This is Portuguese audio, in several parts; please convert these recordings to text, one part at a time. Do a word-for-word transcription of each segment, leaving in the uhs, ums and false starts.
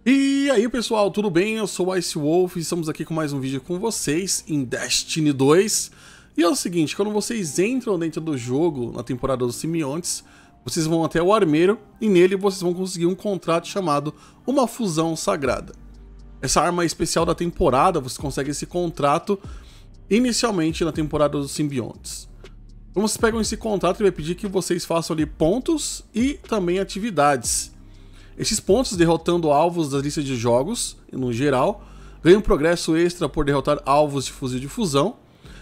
E aí pessoal, tudo bem? Eu sou o Ice Wolf e estamos aqui com mais um vídeo com vocês em Destiny dois. E é o seguinte, quando vocês entram dentro do jogo, na temporada dos simbiontes, vocês vão até o armeiro e nele vocês vão conseguir um contrato chamado Uma Fusão Sagrada. Essa arma especial da temporada, você consegue esse contrato inicialmente na temporada dos simbiontes. Quando vocês pegam esse contrato, ele vai pedir que vocês façam ali pontos e também atividades. Esses pontos, derrotando alvos das listas de jogos, no geral, ganham progresso extra por derrotar alvos de fuzil de fusão,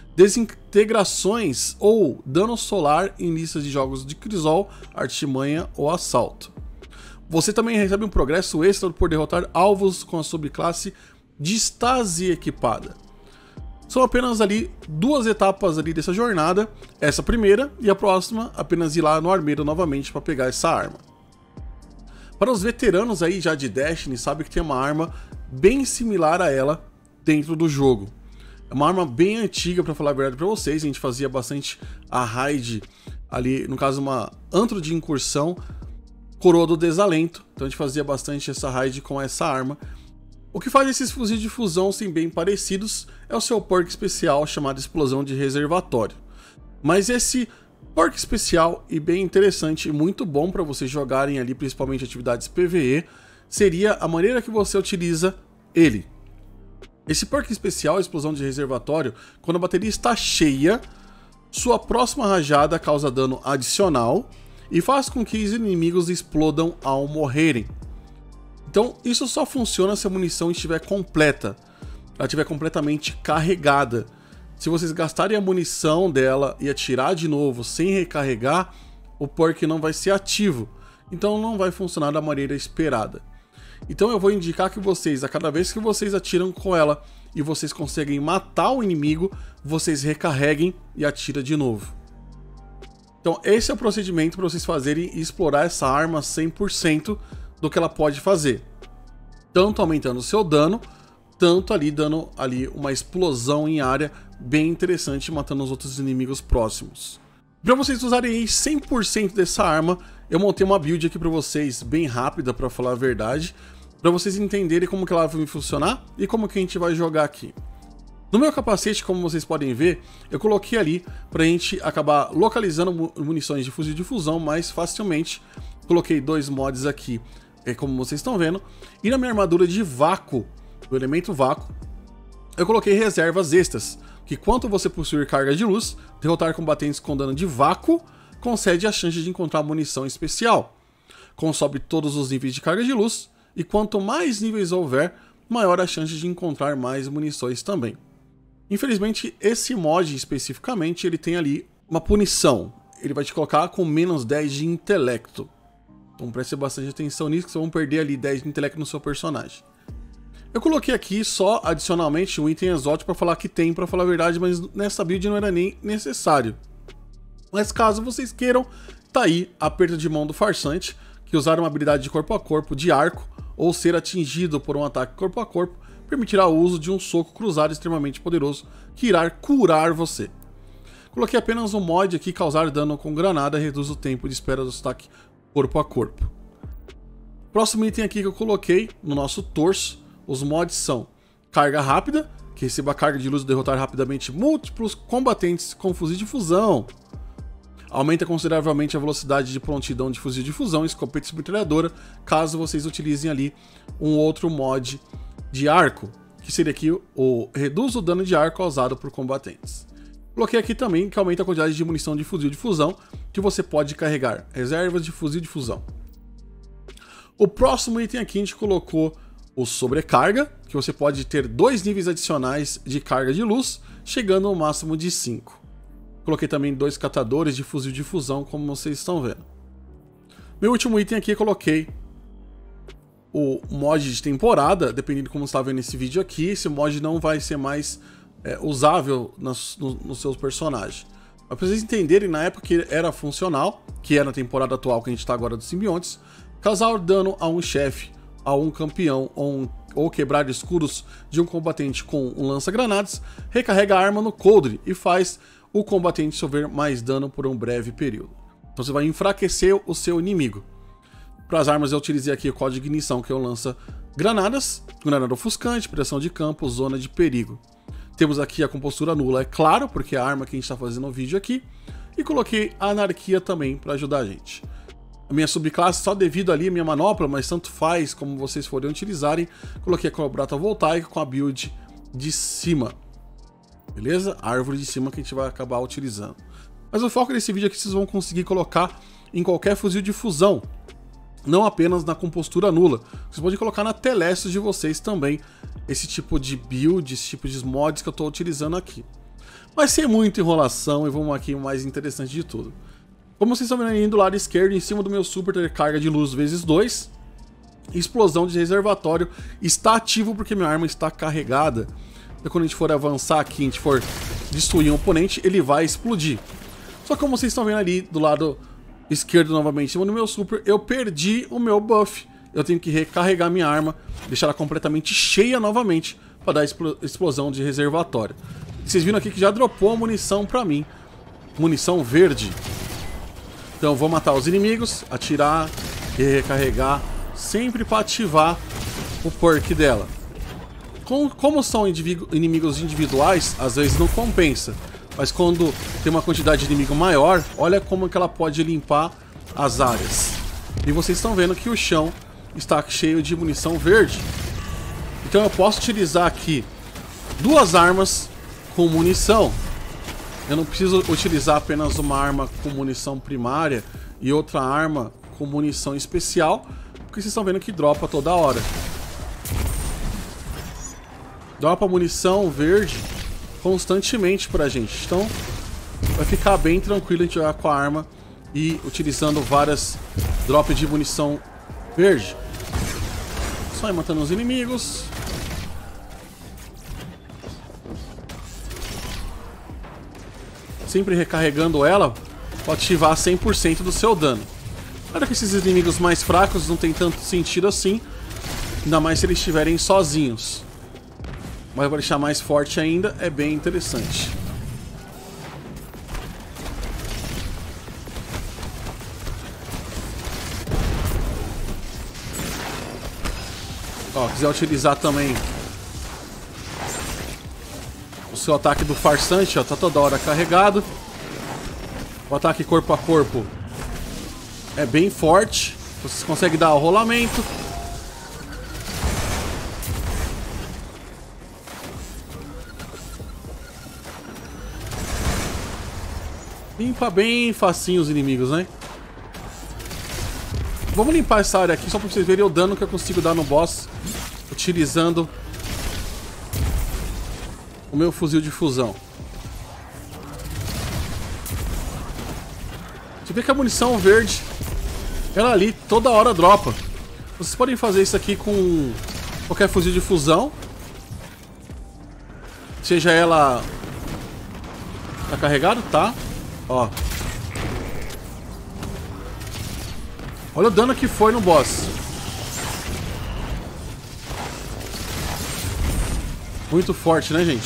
desintegrações ou dano solar em listas de jogos de crisol, artimanha ou assalto. Você também recebe um progresso extra por derrotar alvos com a subclasse de estase equipada. São apenas ali duas etapas ali dessa jornada, essa primeira e a próxima apenas ir lá no armeiro novamente para pegar essa arma. Para os veteranos aí já de Destiny, sabe que tem uma arma bem similar a ela dentro do jogo. É uma arma bem antiga, para falar a verdade para vocês. A gente fazia bastante a raid ali, no caso uma antro de incursão, Coroa do Desalento. Então a gente fazia bastante essa raid com essa arma. O que faz esses fuzis de fusão serem bem parecidos é o seu perk especial chamado Explosão de Reservatório. Mas esse perk especial e bem interessante e muito bom para vocês jogarem ali, principalmente atividades P V E, seria a maneira que você utiliza ele. Esse perk especial, Explosão de Reservatório, quando a bateria está cheia, sua próxima rajada causa dano adicional e faz com que os inimigos explodam ao morrerem. Então isso só funciona se a munição estiver completa, ela estiver completamente carregada. Se vocês gastarem a munição dela e atirar de novo sem recarregar, o perk não vai ser ativo, então não vai funcionar da maneira esperada. Então eu vou indicar que vocês, a cada vez que vocês atiram com ela e vocês conseguem matar o inimigo, vocês recarreguem e atiram de novo. Então esse é o procedimento para vocês fazerem e explorar essa arma cem por cento do que ela pode fazer. Tanto aumentando o seu dano, tanto ali dando ali uma explosão em área bem interessante, matando os outros inimigos próximos. Para vocês usarem cem por cento dessa arma, eu montei uma build aqui para vocês, bem rápida para falar a verdade, para vocês entenderem como que ela vai funcionar e como que a gente vai jogar aqui. No meu capacete, como vocês podem ver, eu coloquei ali para a gente acabar localizando munições de fuzil de fusão mais facilmente. Coloquei dois mods aqui, é como vocês estão vendo, e na minha armadura de vácuo, do elemento vácuo, eu coloquei reservas extras, que quanto você possuir carga de luz, derrotar combatentes com dano de vácuo, concede a chance de encontrar munição especial. Consome todos os níveis de carga de luz, e quanto mais níveis houver, maior a chance de encontrar mais munições também. Infelizmente, esse mod especificamente, ele tem ali uma punição. Ele vai te colocar com menos dez de intelecto. Então preste bastante atenção nisso, que vocês vão perder ali dez de intelecto no seu personagem. Eu coloquei aqui só adicionalmente um item exótico para falar que tem, para falar a verdade, mas nessa build não era nem necessário. Mas caso vocês queiram, tá aí aperto de mão do farsante, que usar uma habilidade de corpo a corpo de arco ou ser atingido por um ataque corpo a corpo permitirá o uso de um soco cruzado extremamente poderoso que irá curar você. Coloquei apenas um mod aqui, causar dano com granada reduz o tempo de espera do ataque corpo a corpo. Próximo item aqui que eu coloquei no nosso torso, os mods são carga rápida, que receba a carga de luz e derrotar rapidamente múltiplos combatentes com fuzil de fusão. Aumenta consideravelmente a velocidade de prontidão de fuzil de fusão e escopeta submetralhadora, caso vocês utilizem ali um outro mod de arco, que seria aqui o reduz o dano de arco causado por combatentes. Coloquei aqui também que aumenta a quantidade de munição de fuzil de fusão que você pode carregar, reservas de fuzil de fusão. O próximo item aqui a gente colocou o sobrecarga, que você pode ter dois níveis adicionais de carga de luz, chegando ao máximo de cinco. Coloquei também dois catadores de fuzil de fusão, como vocês estão vendo. Meu último item aqui, coloquei o mod de temporada, dependendo de como você está vendo esse vídeo aqui, esse mod não vai ser mais é, usável nos, no, nos seus personagens. Mas para vocês entenderem, na época que era funcional, que é na temporada atual que a gente está agora dos simbiontes, causar dano a um chefe, a um campeão ou, um, ou quebrar escudos de um combatente com um lança-granadas, recarrega a arma no coldre e faz o combatente sofrer mais dano por um breve período. Então você vai enfraquecer o seu inimigo. Para as armas eu utilizei aqui o código de ignição, que é o lança granadas, granada ofuscante, pressão de campo, zona de perigo. Temos aqui a compostura nula, é claro, porque é a arma que a gente está fazendo o vídeo aqui. E coloquei a anarquia também para ajudar a gente. A minha subclasse, só devido ali a minha manopla, mas tanto faz como vocês forem utilizarem, coloquei a colaborata voltaica com a build de cima. Beleza? A árvore de cima que a gente vai acabar utilizando. Mas o foco desse vídeo é que vocês vão conseguir colocar em qualquer fuzil de fusão, não apenas na compostura nula. Vocês podem colocar na Telestos de vocês também esse tipo de build, esse tipo de mods que eu estou utilizando aqui. Mas sem muita enrolação, e vamos aqui o mais interessante de tudo. Como vocês estão vendo aí do lado esquerdo, em cima do meu super ter carga de luz vezes dois, explosão de reservatório está ativo porque minha arma está carregada. Então quando a gente for avançar aqui, a gente for destruir um oponente, ele vai explodir. Só que como vocês estão vendo ali do lado esquerdo novamente, em cima do meu super, eu perdi o meu buff. Eu tenho que recarregar minha arma, deixar ela completamente cheia novamente para dar explosão de reservatório. Vocês viram aqui que já dropou a munição pra mim. Munição verde. Então eu vou matar os inimigos, atirar e recarregar, sempre para ativar o perk dela. Com, como são indivíduo, inimigos individuais, às vezes não compensa. Mas quando tem uma quantidade de inimigo maior, olha como que ela pode limpar as áreas. E vocês estão vendo que o chão está cheio de munição verde. Então eu posso utilizar aqui duas armas com munição. Eu não preciso utilizar apenas uma arma com munição primária e outra arma com munição especial, porque vocês estão vendo que dropa toda hora. Dropa munição verde constantemente pra gente. Então vai ficar bem tranquilo a gente jogar com a arma e utilizando várias drops de munição verde. Só ir matando os inimigos. Sempre recarregando ela para ativar cem por cento do seu dano. Claro que esses inimigos mais fracos não tem tanto sentido assim, ainda mais se eles estiverem sozinhos. Mas para deixar mais forte ainda, é bem interessante. Ó, quiser utilizar também o seu ataque do farsante, ó, tá toda hora carregado. O ataque corpo a corpo é bem forte. Vocês conseguem dar o rolamento. Limpa bem facinho os inimigos, né? Vamos limpar essa área aqui só pra vocês verem o dano que eu consigo dar no boss utilizando o meu fuzil de fusão. Você vê que a munição verde, ela ali toda hora dropa. Vocês podem fazer isso aqui com qualquer fuzil de fusão. Seja ela... Tá carregado? Tá. Ó. Olha o dano que foi no boss. Muito forte, né, gente?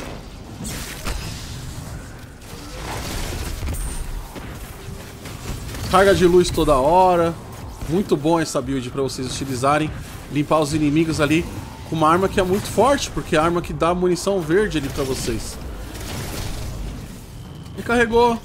Carga de luz toda hora. Muito bom essa build para vocês utilizarem. Limpar os inimigos ali com uma arma que é muito forte, porque é a arma que dá munição verde ali para vocês. E carregou.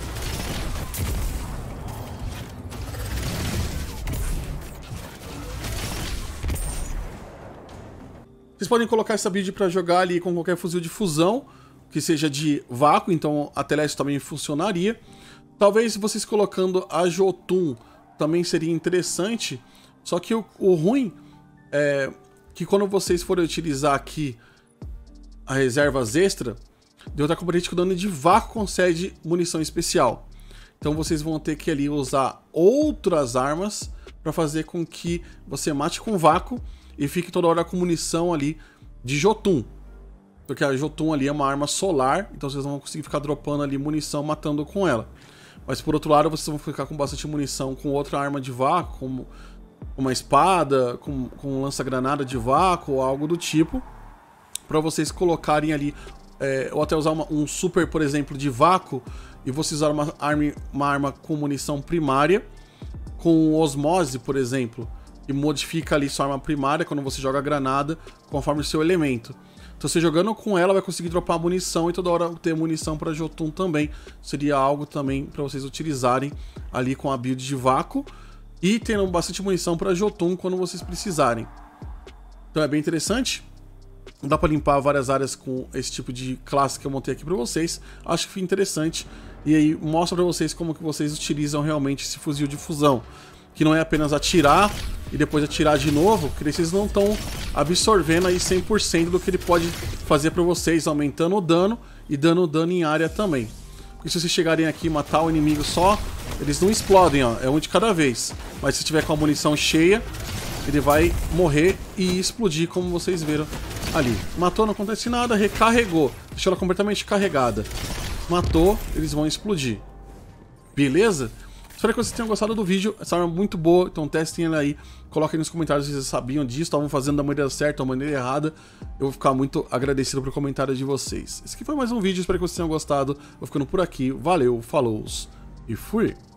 Vocês podem colocar essa build para jogar ali com qualquer fuzil de fusão, que seja de vácuo, então a Telestos também funcionaria. Talvez vocês colocando a Jotun também seria interessante, só que o, o ruim é que quando vocês forem utilizar aqui as reservas extra, de outra componente que o dano de vácuo concede munição especial. Então vocês vão ter que ali usar outras armas para fazer com que você mate com vácuo e fique toda hora com munição ali de Jotun. Porque a Jotun ali é uma arma solar, então vocês não vão conseguir ficar dropando ali munição matando com ela. Mas por outro lado, vocês vão ficar com bastante munição com outra arma de vácuo, como uma espada, com, com lança-granada de vácuo ou algo do tipo, para vocês colocarem ali, é, ou até usar uma, um super, por exemplo, de vácuo, e vocês usar uma arma, uma arma com munição primária, com osmose, por exemplo, e modifica ali sua arma primária quando você joga granada, conforme o seu elemento. Então você jogando com ela vai conseguir dropar munição e toda hora ter munição para Jotun também. Seria algo também para vocês utilizarem ali com a build de vácuo e tendo bastante munição para Jotun quando vocês precisarem. Então é bem interessante. Dá para limpar várias áreas com esse tipo de classe que eu montei aqui para vocês. Acho que foi interessante. E aí mostra para vocês como que vocês utilizam realmente esse fuzil de fusão. Que não é apenas atirar e depois atirar de novo, que vocês não estão absorvendo aí cem por cento do que ele pode fazer para vocês, aumentando o dano e dando dano em área também. Porque se vocês chegarem aqui e matar o inimigo só, eles não explodem, ó, é um de cada vez. Mas se tiver com a munição cheia, ele vai morrer e explodir, como vocês viram ali. Matou, não acontece nada, recarregou, deixou ela completamente carregada. Matou, eles vão explodir. Beleza? Espero que vocês tenham gostado do vídeo, essa arma é muito boa, então testem ela aí, coloquem nos comentários se vocês sabiam disso, estavam fazendo da maneira certa ou da maneira errada, eu vou ficar muito agradecido pelo comentário de vocês. Esse aqui foi mais um vídeo, espero que vocês tenham gostado, vou ficando por aqui, valeu, falou e fui!